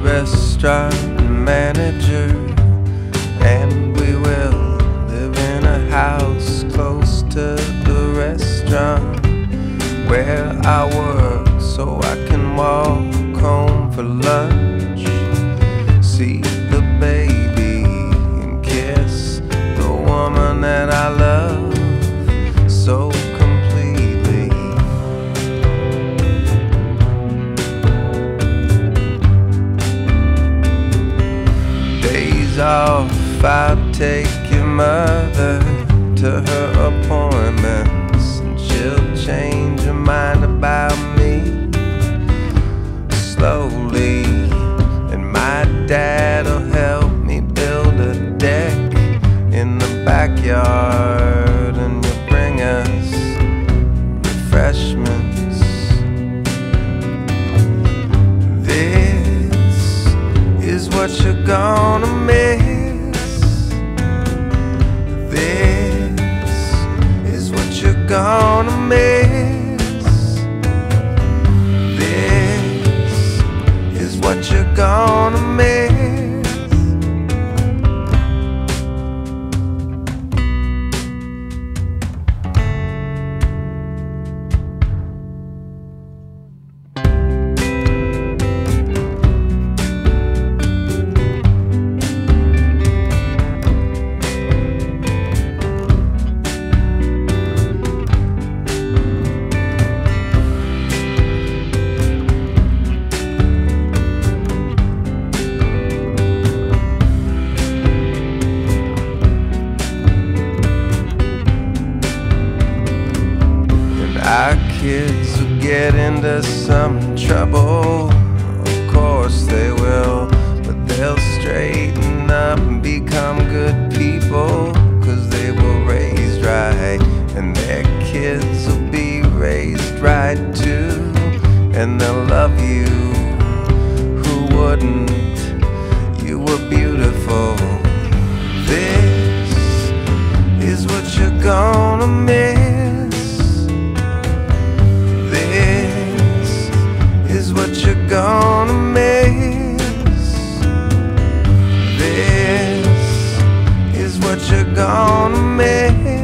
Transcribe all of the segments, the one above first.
restaurant manager, and we will live in a house close to the restaurant where I work, so I can walk home for lunch, see the baby and kiss the woman that I love so completely. Days off, I'll take your mother to her appointments, and she'll change her mind about me slowly. And my dad'll help me build a deck in the backyard, and you'll bring us refreshments. This is what you're gonna miss. This is what you're gonna miss. This is what you're gonna miss. Our kids will get into some trouble, of course they will, but they'll straighten up and become good people, 'cause they were raised right, and their kids will be raised right too, and they'll love you, who wouldn't? You were beautiful. This is what you're gonna miss. Is what you're gonna miss. This is what you're gonna miss.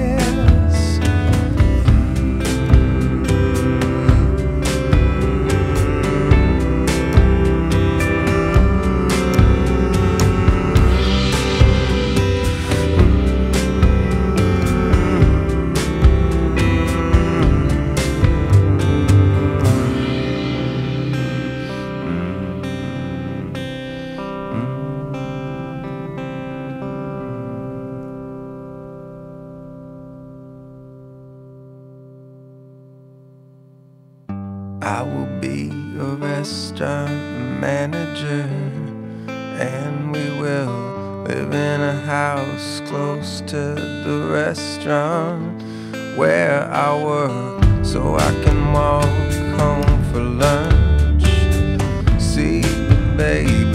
I will be a restaurant manager, and we will live in a house close to the restaurant where I work, so I can walk home for lunch, see the baby